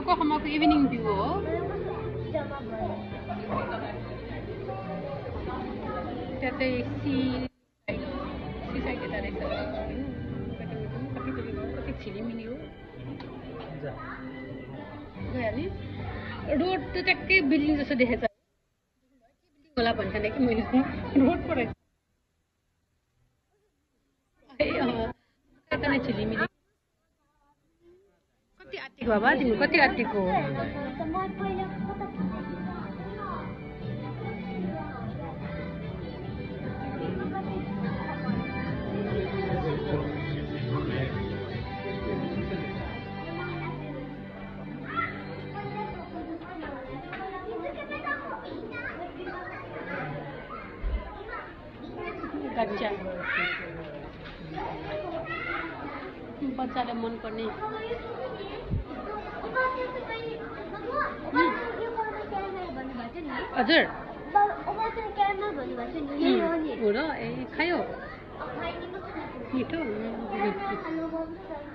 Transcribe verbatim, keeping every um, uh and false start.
अर्को ठाउँको evening view हो त्यहाँ चाहिँ सी सी साइड यता रहेछ कति छिरिमिनी हो गइहाल्ने रोड त ट्याक्कै बिल्डिङ जस्तो देखेछ होला भन्छ कि मैले रोड पो रहेछ कता नै छिरिमिनी कति आँटेको बाबा तिमी कति आँटेको बच्चा बच्चालाई मनपर्ने हजुर हो र ए खायो मिठो